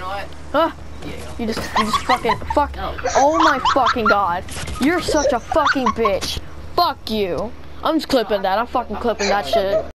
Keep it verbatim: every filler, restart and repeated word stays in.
know what? Huh? You just, you just fucking, fuck. Oh my fucking god. You're such a fucking bitch. Fuck you. I'm just clipping that. I'm fucking clipping that shit.